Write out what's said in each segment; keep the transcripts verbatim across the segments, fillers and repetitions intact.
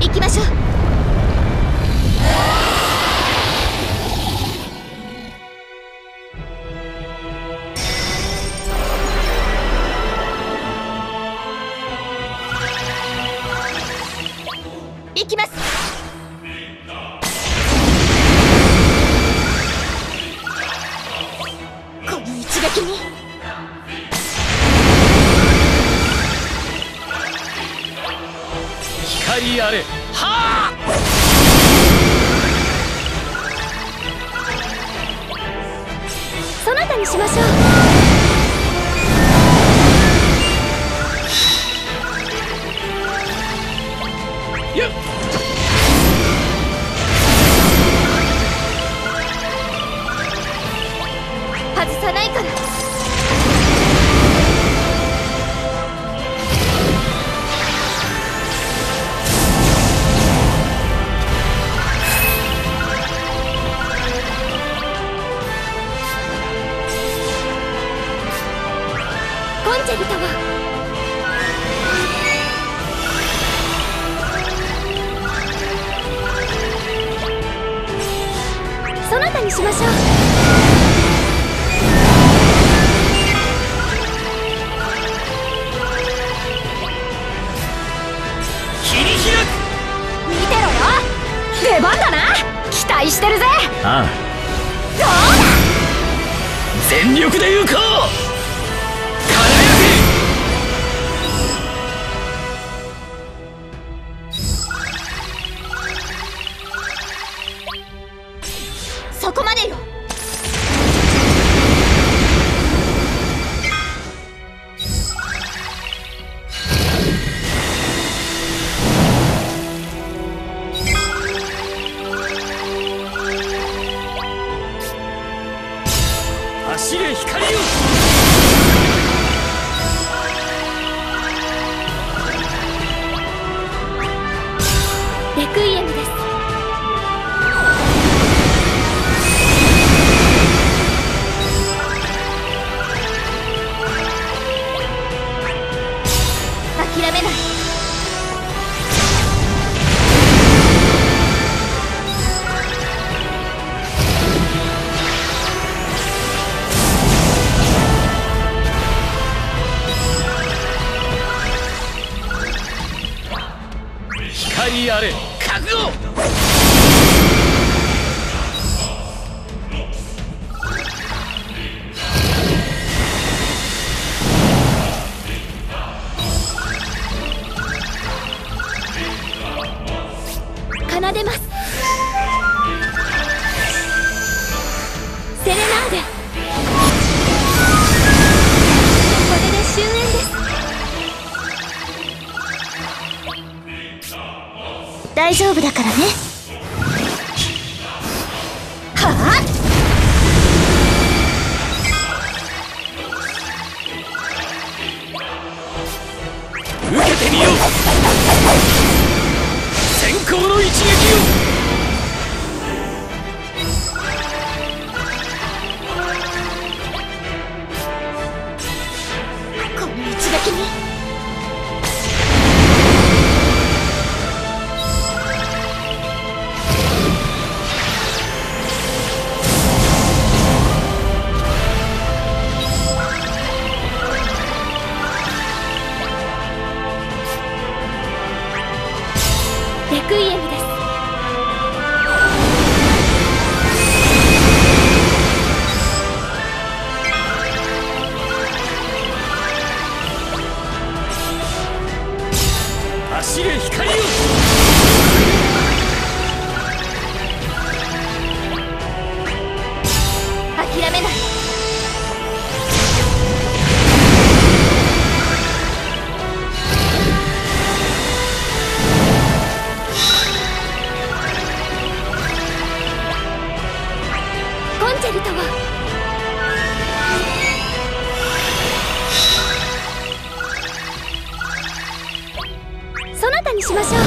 行きましょう。行きます。この一撃に光あれ。はあ。 そなたにしましょう。 よっ。 外さないから。コンチェルトはそなたにしましょう。 切り開く。 見てろよ、出番だな。期待してるぜ。 ああ、 どうだ。 全力で行こう。 そこまでよ。 走れ光よ。 レクイエムです。諦めない。 光あれ。覚悟。 奏でます。セレナーデ。これで終焉です。大丈夫だからね。はあ。 受けてみよう。先行の一撃を。 この一撃にレクイエムです。 走れ光よ。 諦めない。コンチェルトはそなたにしましょう。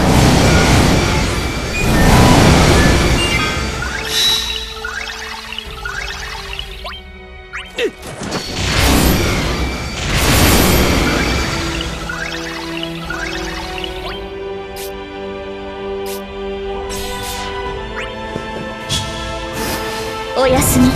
おやすみ。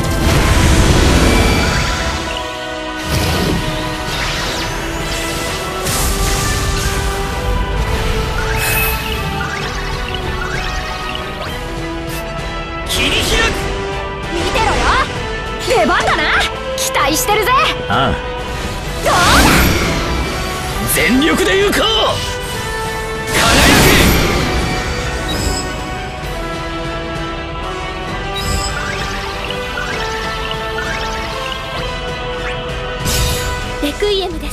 切り開く。 見てろよ、出番だな。期待してるぜ。 ああ、 どうだ。 全力で行こう。輝レクイエムです。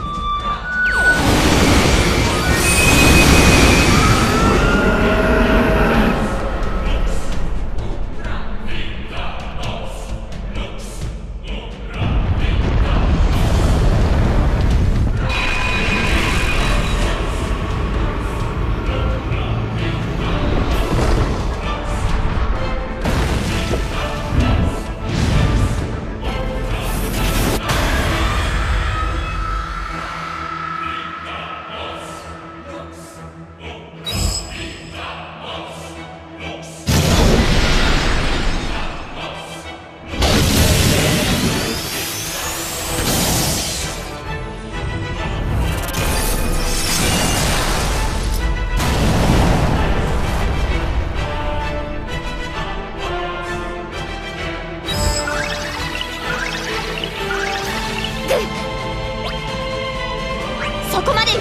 そこまでよ。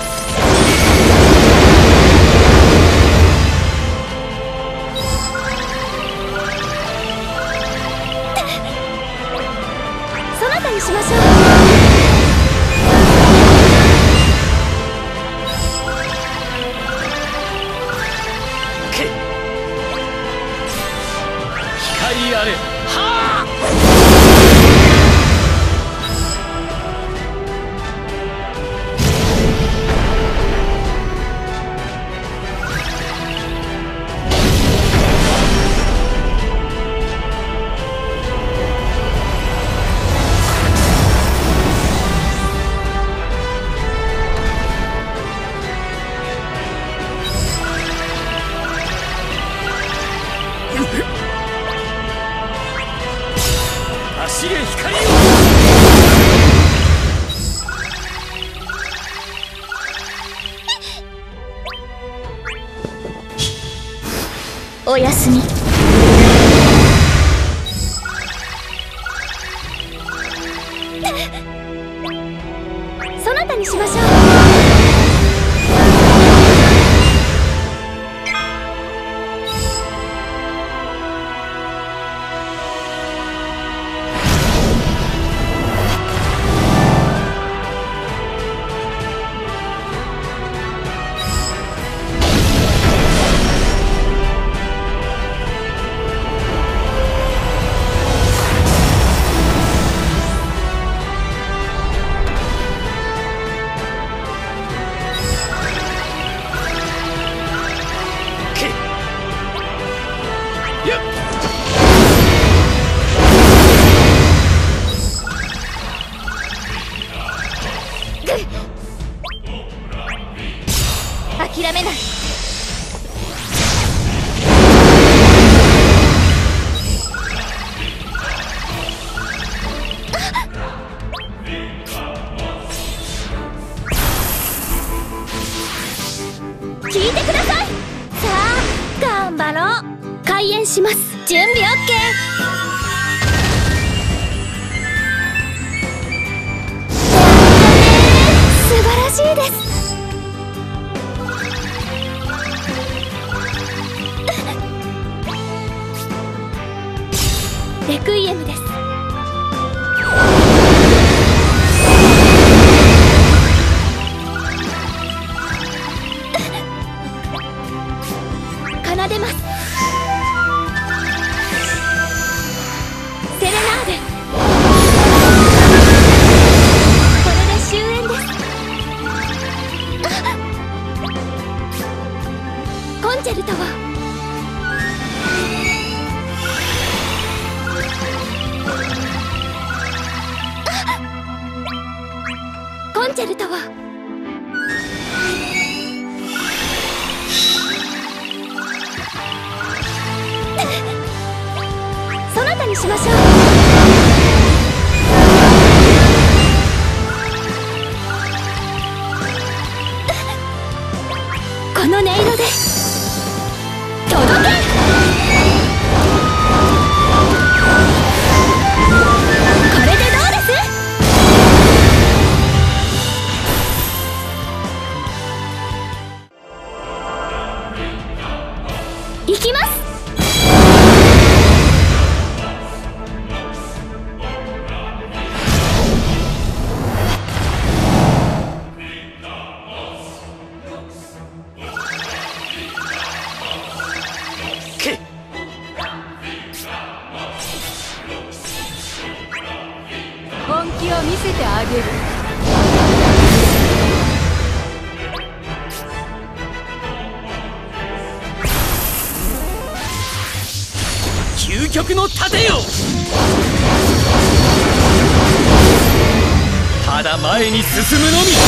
そなたにしましょう。 光あれ。はあ。走れ光よ。 おやすみ。そなたにしましょう。諦めない。聞いてください。さあ頑張ろう。開演します。準備 オーケー。素晴らしいです。レクイエムです。奏でます。セレナーデ。これで終焉です。コンチェルトはコンチェルトはそなたましょう。この音色で届け。これでどうです？行きます。 本気を見せてあげる。 究極の盾よ。ただ前に進むのみ。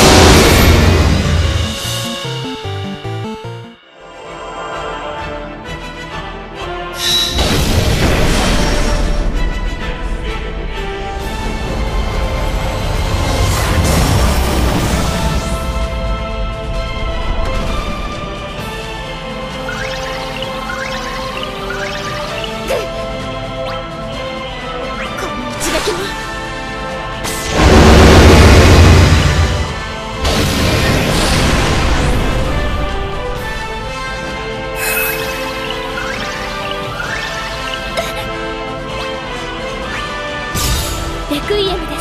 レクイエムです。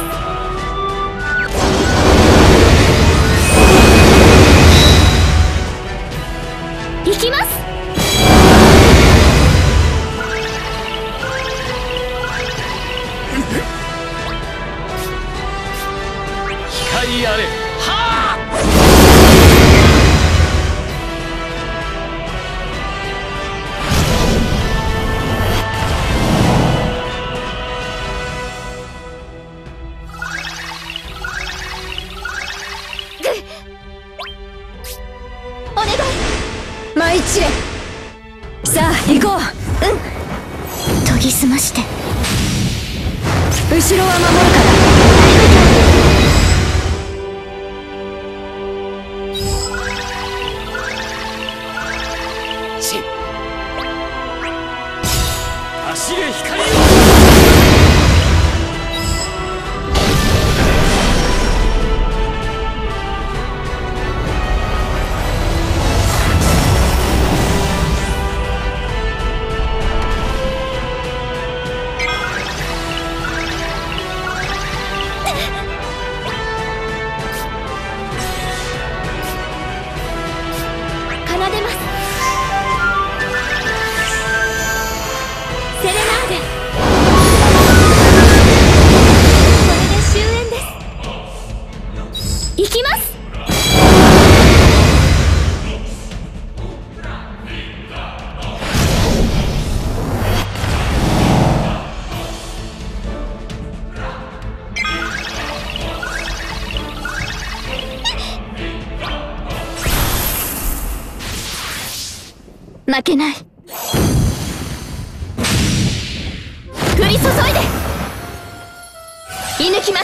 行きます。 光あれ。はあ。 お願い。 舞い散れ。さあ行こう。 うん。研ぎ澄まして。 後ろは守るから。 ち。走れ光よ。 奏でます。セレナーデ。これで終焉です。行きます。負けない。降り注いで射抜きます。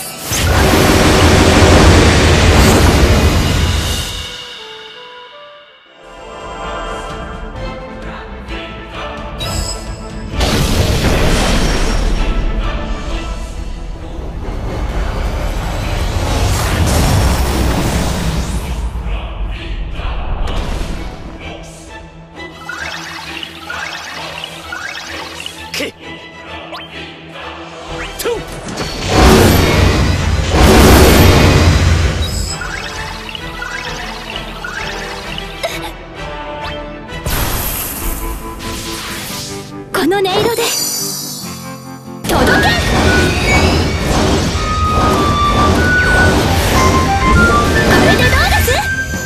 け。と。 この音色で届け。これでどうです？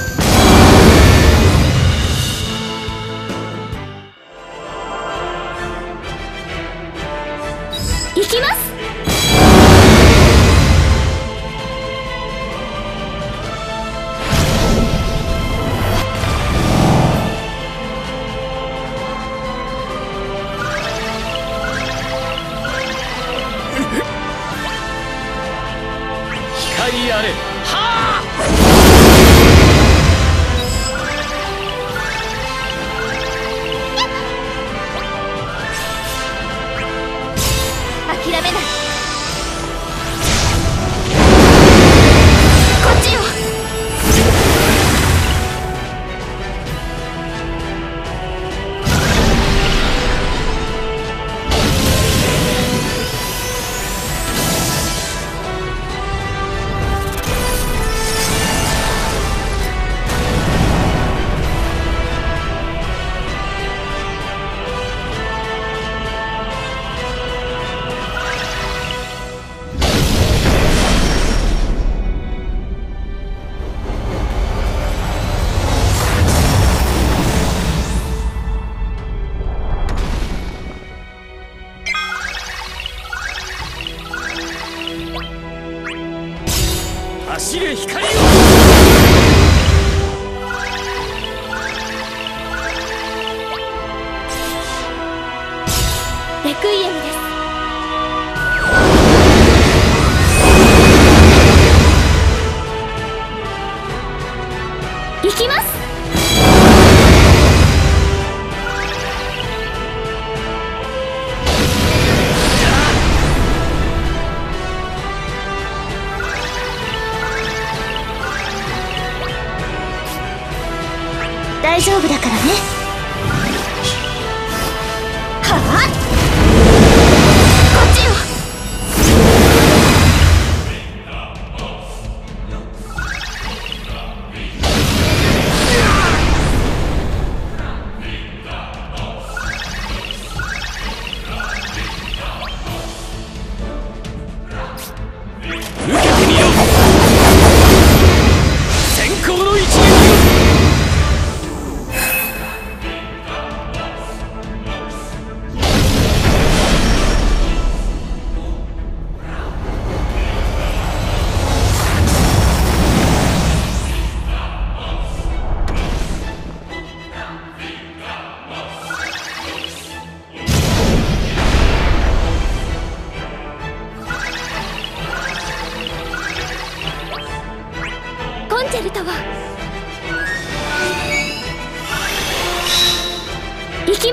行きます。 レクイエムです。行きます。大丈夫だからね。はあ、こっちよ。 受けてみよ。先行の一撃よ。 コンチェルトは行きます。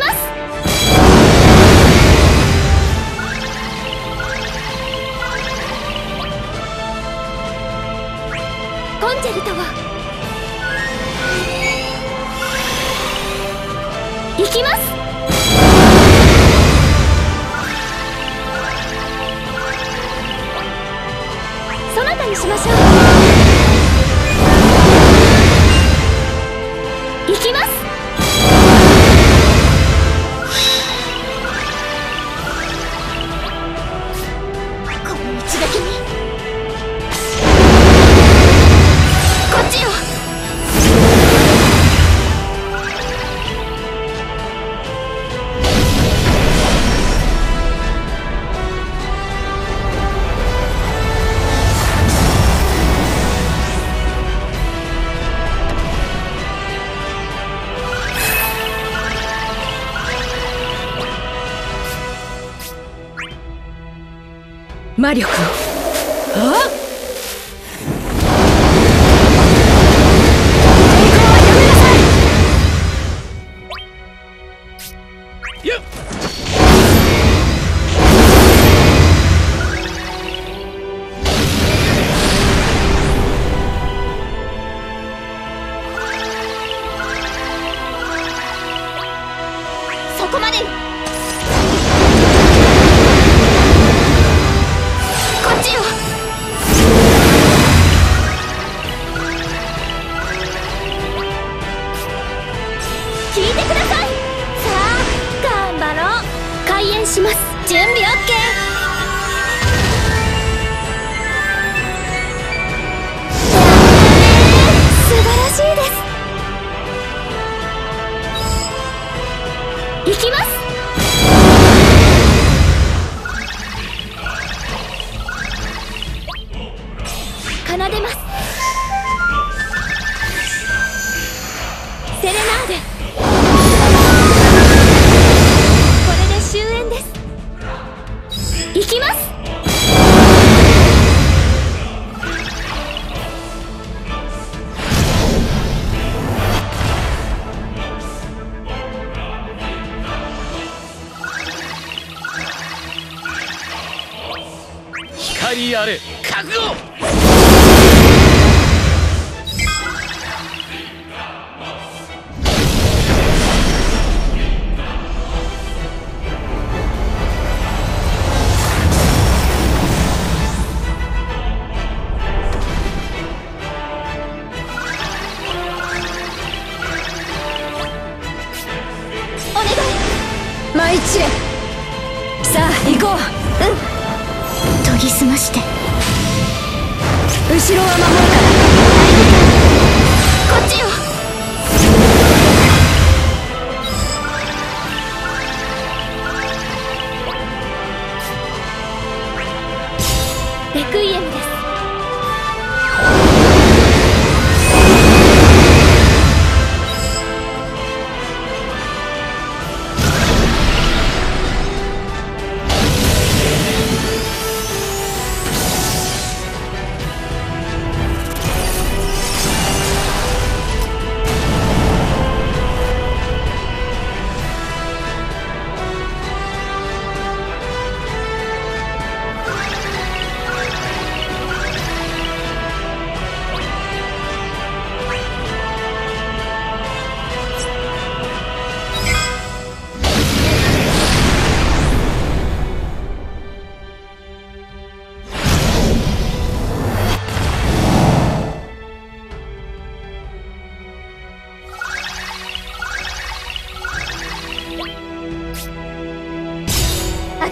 コンチェルトは行きます。そなたにしましょう。行きます。この一撃にこっちよ。 魔力を。あっ、抵抗はやめなさい。 やっ。 そこまでよ。こっちよ。聞いてください。さあ頑張ろう。開演します。準備 オーケー。 素晴らしいです。行きます。奏でます。セレナーデ。これで終焉です。行きます。 光あれ覚悟。 お願い。 マイチレ。さあ行こう。 うん。研ぎ澄まして。 後ろは守るから。 こっちよ。レクイエムです。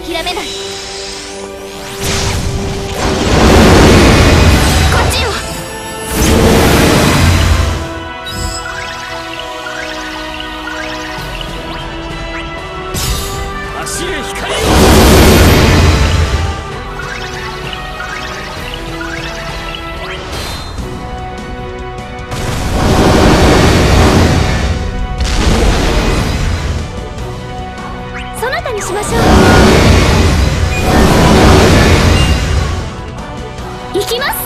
諦めない。こっちよ。 走れ光よ。 そなたにしましょう。行きます。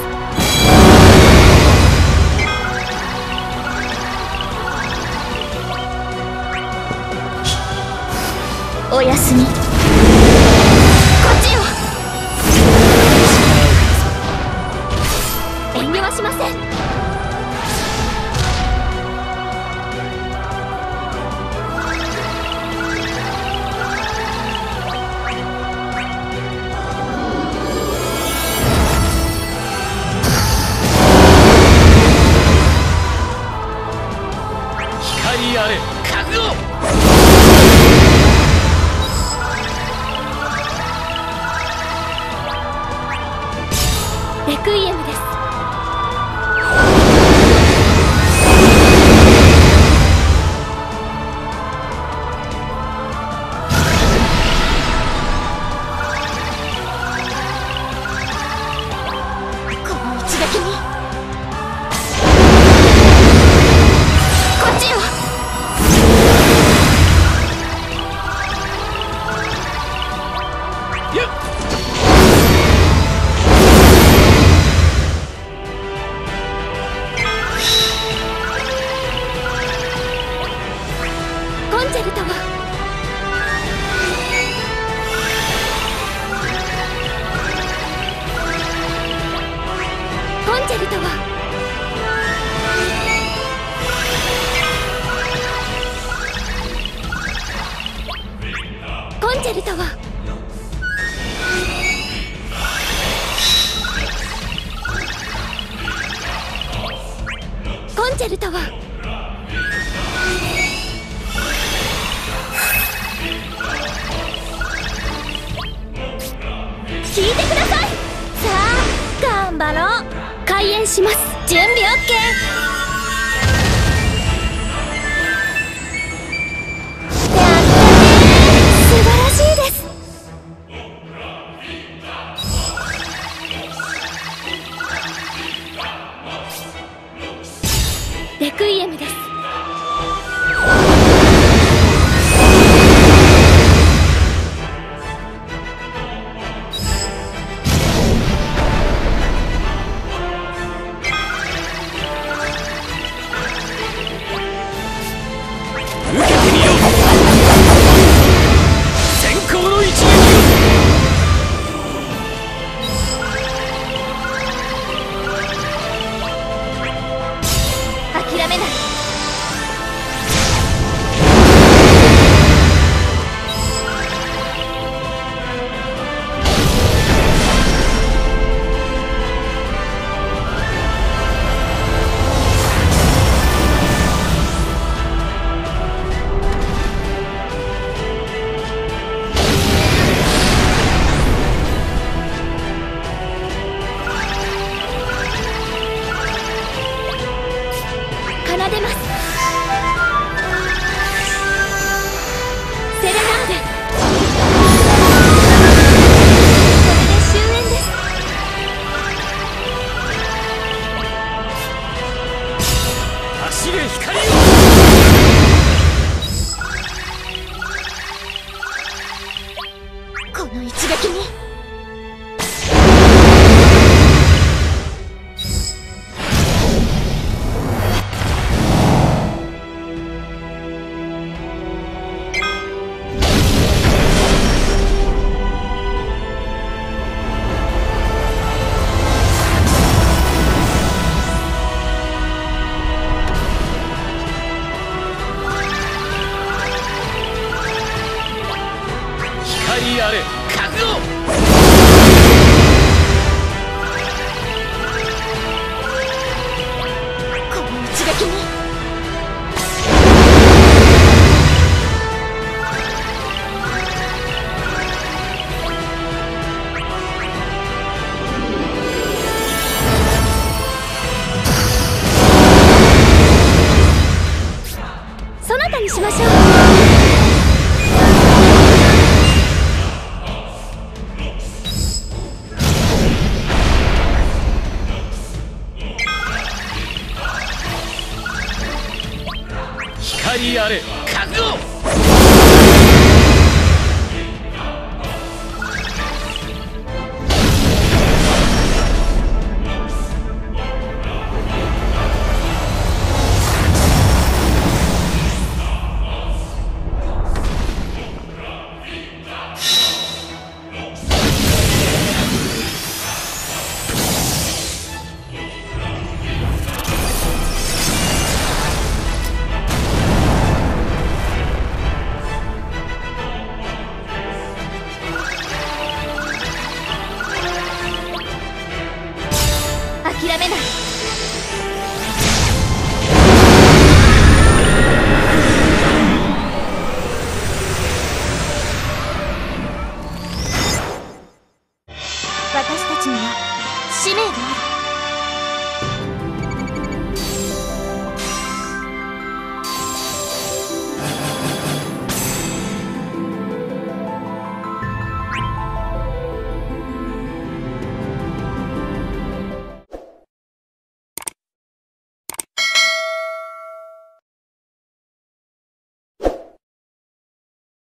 おやすみ。こっちよ。遠慮はしません。 光あれ覚悟。 レクイエムです。この一撃に。こっちよ。 よっ。 コンチェルトはコンチェルトはコンチェルトはコンチェルトは聞いてください。さあ頑張ろう。開演します。準備 オーケー。 やったね。素晴らしいです。レクイエムです。 受けてみよう。先行の一撃を。 諦めない。奏でます。セレナーデ。これで終焉です。 走れ光よ。 この一撃に。 光あれ覚悟。 この一撃に。 そなたにしましょう。 光あれ覚悟。